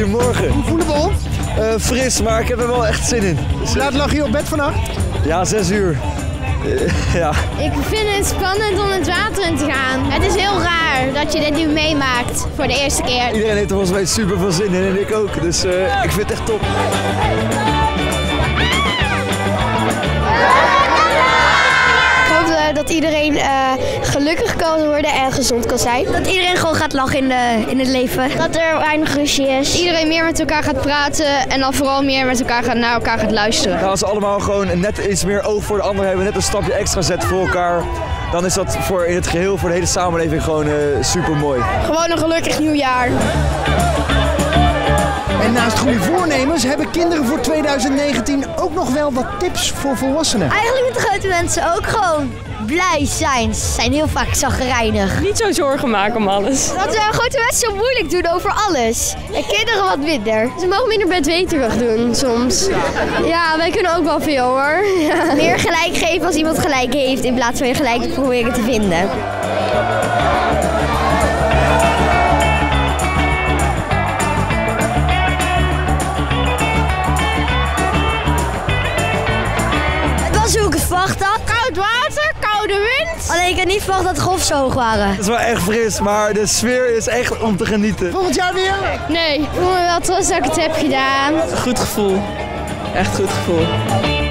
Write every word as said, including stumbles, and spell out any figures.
Goedemorgen. Hoe voelen we ons? Uh, fris, maar ik heb er wel echt zin in. Hoe laat lag je op bed vannacht? Ja, zes uur. Uh, ja. Ik vind het spannend om het water in te gaan. Het is heel raar dat je dit nu meemaakt voor de eerste keer. Iedereen heeft er volgens mij super veel zin in en ik ook. Dus uh, ik vind het echt top. Dat iedereen uh, gelukkig kan worden en gezond kan zijn. Dat iedereen gewoon gaat lachen in, de, in het leven. Dat er weinig ruzie is. Iedereen meer met elkaar gaat praten en dan vooral meer met elkaar gaat, naar elkaar gaat luisteren. Nou, als ze allemaal gewoon net iets meer oog voor de ander hebben, net een stapje extra zetten voor elkaar, dan is dat voor in het geheel, voor de hele samenleving gewoon uh, super mooi. Gewoon een gelukkig nieuwjaar. En naast goede voornemens hebben kinderen voor tweeduizend negentien ook nog wel wat tips voor volwassenen. Eigenlijk moeten grote mensen ook gewoon blij zijn. Ze zijn heel vaak chagrijnig. Niet zo zorgen maken om alles. Dat uh, grote mensen zo moeilijk doen over alles. En kinderen wat minder. Ze mogen minder bedweterig doen soms. Ja, wij kunnen ook wel veel hoor. Ja. Meer gelijk geven als iemand gelijk heeft in plaats van je gelijk proberen te vinden. Hoe ik het verwacht had. Koud water, koude wind. Alleen ik had niet verwacht dat de golven zo hoog waren. Het is wel echt fris, maar de sfeer is echt om te genieten. Volgend jaar weer? Nee, ik voel me wel trots dat ik het heb gedaan. Goed gevoel. Echt goed gevoel.